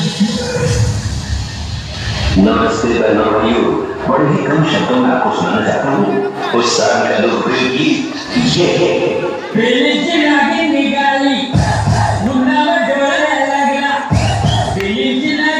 नमस्ते बहनों भाइयों, बड़े ही कम शब्दों में आपको सुनाना चाहता हूँ उस साल का लोकप्रिय गीत ये निकाली मुन्ना में डोला लगा